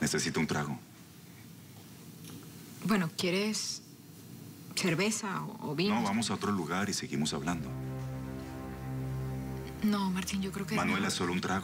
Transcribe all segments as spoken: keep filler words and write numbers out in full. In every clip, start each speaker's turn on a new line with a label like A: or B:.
A: Necesito un trago.
B: Bueno, ¿quieres cerveza o, o vino?
A: No, vamos a otro lugar y seguimos hablando.
B: No, Martín, yo creo que...
A: Manuela,
B: no.
A: solo un trago.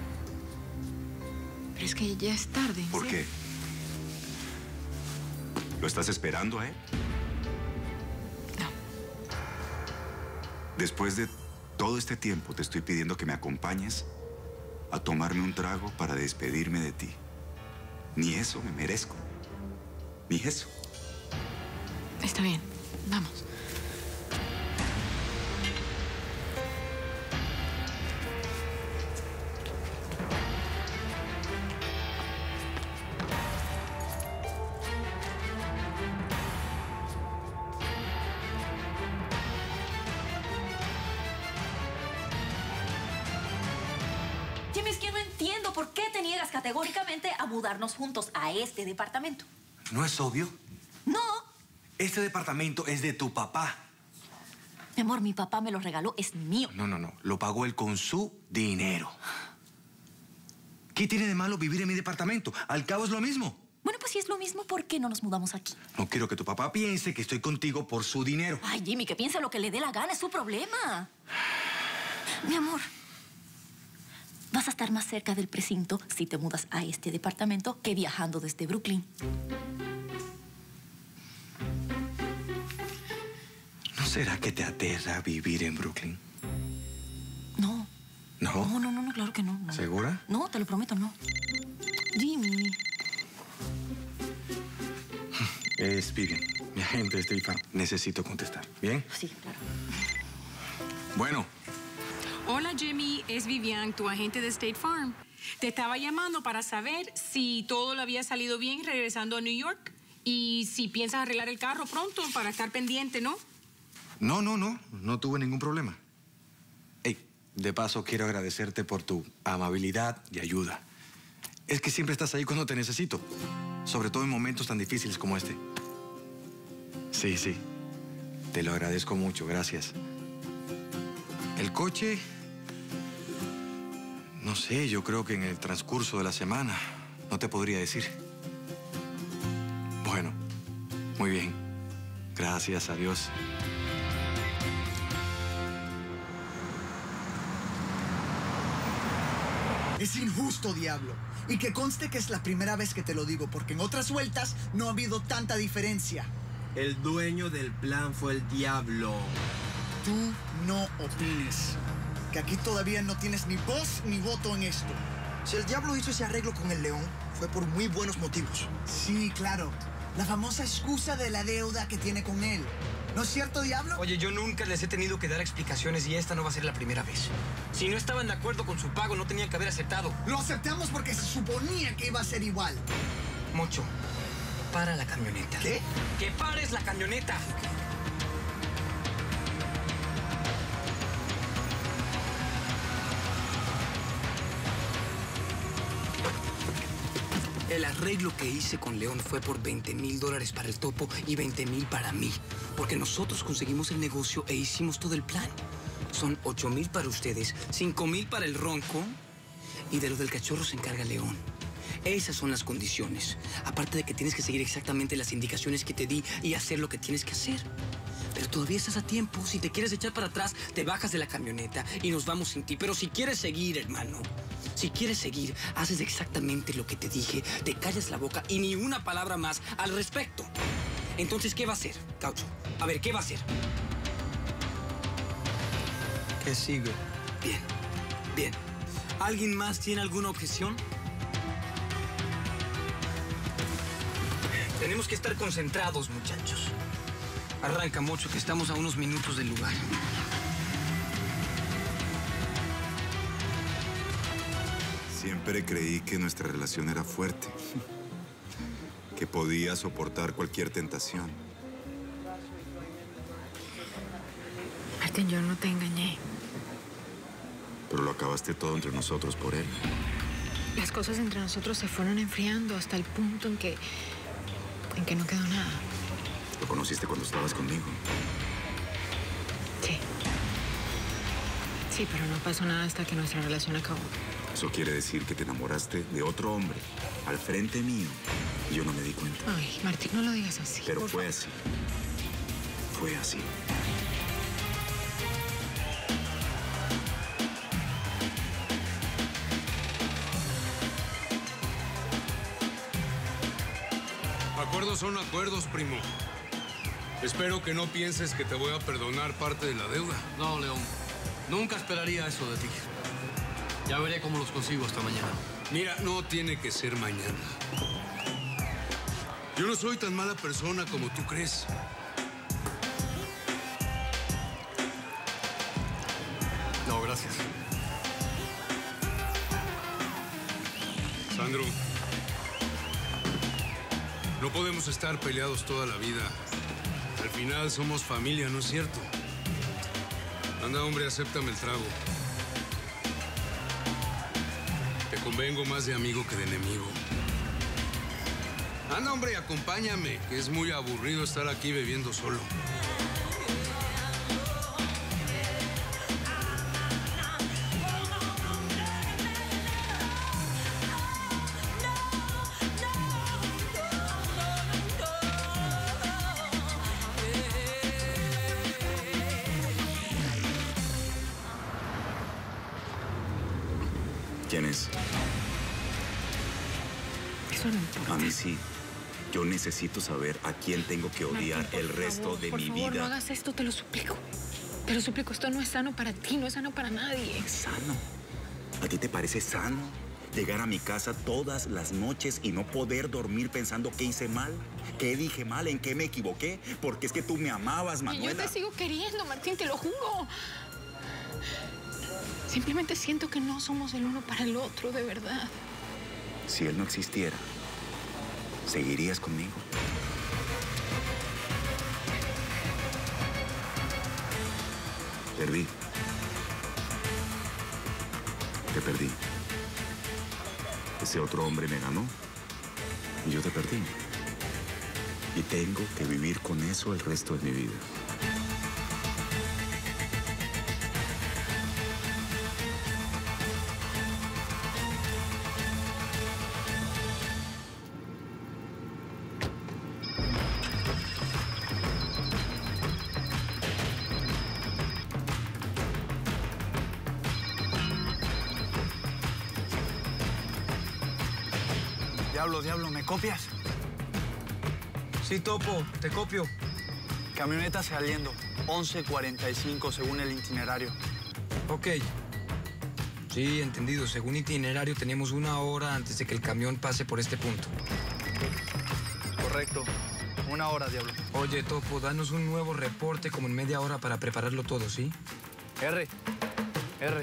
B: Pero es que ya es tarde.
A: ¿Por
B: ¿sí?
A: qué? ¿Lo estás esperando a él?
B: No.
A: Después de todo este tiempo te estoy pidiendo que me acompañes a tomarme un trago para despedirme de ti. Ni eso me merezco. Ni eso.
B: Está bien, vamos.
C: Jimmy, es que no entiendo por qué te niegas categóricamente a mudarnos juntos a este departamento.
D: ¿No es obvio?
C: No.
D: Este departamento es de tu papá.
C: Mi amor, mi papá me lo regaló, es mío.
D: No, no, no. Lo pagó él con su dinero. ¿Qué tiene de malo vivir en mi departamento? Al cabo es lo mismo.
C: Bueno, pues si es lo mismo, ¿por qué no nos mudamos aquí?
D: No quiero que tu papá piense que estoy contigo por su dinero.
C: Ay, Jimmy, que piense lo que le dé la gana, es su problema. Mi amor, vas a estar más cerca del precinto si te mudas a este departamento que viajando desde Brooklyn.
D: ¿No será que te aterra vivir en Brooklyn?
C: No.
D: ¿No?
C: No, no, no, no, claro que no, no.
D: ¿Segura?
C: No, te lo prometo, no. Jimmy.
D: Es Vivian, mi agente de State Farm. Necesito contestar. ¿Bien?
C: Sí, claro.
D: Bueno.
E: Hola, Jimmy. Es Vivian, tu agente de State Farm. Te estaba llamando para saber si todo le había salido bien regresando a New York y si piensas arreglar el carro pronto para estar pendiente, ¿no?
D: No, no, no. No tuve ningún problema. Hey, de paso, quiero agradecerte por tu amabilidad y ayuda. Es que siempre estás ahí cuando te necesito. Sobre todo en momentos tan difíciles como este. Sí, sí. Te lo agradezco mucho. Gracias. El coche... No sé, yo creo que en el transcurso de la semana. No te podría decir. Bueno, muy bien. Gracias, adiós.
F: Es injusto, diablo. Y que conste que es la primera vez que te lo digo, porque en otras vueltas no ha habido tanta diferencia.
G: El dueño del plan fue el diablo.
F: Tú no opines. Que aquí todavía no tienes ni voz ni voto en esto.
H: Si el diablo hizo ese arreglo con el león, fue por muy buenos motivos.
F: Sí, claro. La famosa excusa de la deuda que tiene con él. ¿No es cierto, diablo?
I: Oye, yo nunca les he tenido que dar explicaciones y esta no va a ser la primera vez. Si no estaban de acuerdo con su pago, no tenían que haber aceptado.
F: Lo aceptamos porque se suponía que iba a ser igual.
I: Mocho, para la camioneta.
F: ¿Qué?
I: ¡Que pares la camioneta! El arreglo que hice con León fue por veinte mil dólares para el topo y veinte mil para mí. Porque nosotros conseguimos el negocio e hicimos todo el plan. Son ocho mil para ustedes, cinco mil para el ronco y de lo del cachorro se encarga León. Esas son las condiciones. Aparte de que tienes que seguir exactamente las indicaciones que te di y hacer lo que tienes que hacer. Pero todavía estás a tiempo. Si te quieres echar para atrás, te bajas de la camioneta y nos vamos sin ti. Pero si quieres seguir, hermano, si quieres seguir, haces exactamente lo que te dije, te callas la boca y ni una palabra más al respecto. Entonces, ¿qué va a hacer, Caucho? A ver, ¿qué va a hacer?
G: ¿Qué sigue?
I: Bien, bien. ¿Alguien más tiene alguna objeción? Tenemos que estar concentrados, muchachos. Arranca, Mocho, que estamos a unos minutos del lugar.
A: Siempre creí que nuestra relación era fuerte. Que podía soportar cualquier tentación.
B: Martín, yo no te engañé.
A: Pero lo acabaste todo entre nosotros por él.
B: Las cosas entre nosotros se fueron enfriando hasta el punto en que... en que no quedó nada.
A: Lo conociste cuando estabas conmigo.
B: Sí. Sí, pero no pasó nada hasta que nuestra relación acabó.
A: Eso quiere decir que te enamoraste de otro hombre. al frente mío, yo no me di cuenta.
B: Ay, Martín, no lo digas así.
A: Pero fue así. Fue así.
J: Acuerdos son acuerdos, primo. Espero que no pienses que te voy a perdonar parte de la deuda.
K: No, León. Nunca esperaría eso de ti. Ya veré cómo los consigo hasta mañana.
J: Mira, no tiene que ser mañana. Yo no soy tan mala persona como tú crees.
K: No, gracias.
J: Sandro, no podemos estar peleados toda la vida. Al final somos familia, ¿no es cierto? Anda, hombre, acéptame el trago. Te convengo más de amigo que de enemigo. Anda, hombre, acompáñame, que es muy aburrido estar aquí bebiendo solo.
A: ¿Quién es?
B: Eso no importa.
A: A mí sí. Yo necesito saber a quién tengo que odiar
B: Martín,
A: el resto
B: favor,
A: de
B: por
A: mi
B: favor,
A: vida.
B: No hagas esto, te lo suplico. Te lo suplico, esto no es sano para ti, no es sano para nadie.
A: ¿Sano? ¿A ti te parece sano llegar a mi casa todas las noches y no poder dormir pensando qué hice mal? ¿Qué dije mal? ¿En qué me equivoqué? Porque es que tú me amabas, Manuela.
B: Y yo te sigo queriendo, Martín, te lo juro. Simplemente siento que no somos el uno para el otro, de verdad.
A: Si él no existiera, ¿seguirías conmigo? Perdí. Te perdí. Ese otro hombre me ganó y yo te perdí. Y tengo que vivir con eso el resto de mi vida.
F: Diablo, diablo, ¿me copias?
G: Sí, Topo, te copio.
F: Camioneta saliendo, once cuarenta y cinco según el itinerario.
I: Ok. Sí, entendido. Según itinerario, tenemos una hora antes de que el camión pase por este punto.
F: Correcto. Una hora, diablo.
I: Oye, Topo, danos un nuevo reporte como en media hora para prepararlo todo, ¿sí?
F: R. R.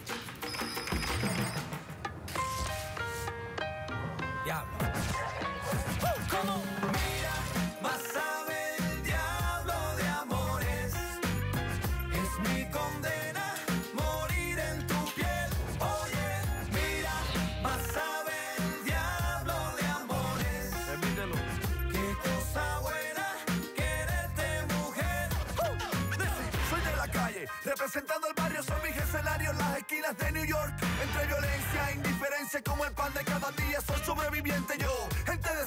L: Diablo. ¿Cómo? Mira, más sabe el diablo de amores. Es mi condena morir en tu piel. Oye, mira, más sabe el diablo de amores.
F: Repítelo.
L: Qué cosa buena quererte, mujer.
M: Uh, dice, soy de la calle, representando el barrio, son mis escenarios, las esquinas de New York. Entre violencia e indiferencia, como el pan de cada día, soy sobreviviente yo. Gente de